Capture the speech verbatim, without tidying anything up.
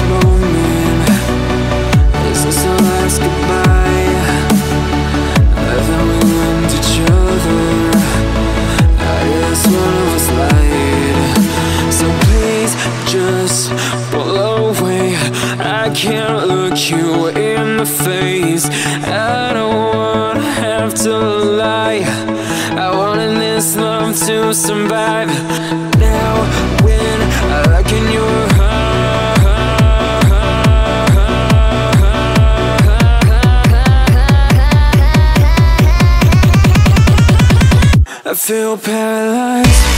moment, is this our last goodbye? Then we learned each other, I guess one of us lied. So please just pull away, I can't look you in the face. I don't wanna have to lie, I wanted this love to survive. Now when I look in your heart, I feel paralyzed.